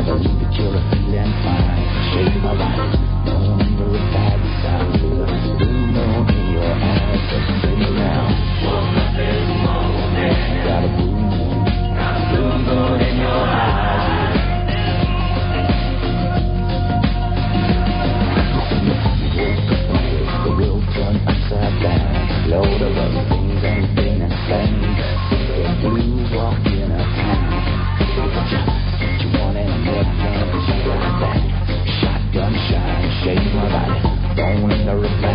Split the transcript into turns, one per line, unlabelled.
I believe that you're feeling fine. Shake my body, don't under a bad sign. Blue moon in your eyes, just spin around. Woke up this morning, got a blue moon in your eyes. The world turned upside down. Load of other things ain't been a thing. Get blue walk in a town. You want it, I'm never can, 'cause you got that shotgun shine. Shake my body, don't under a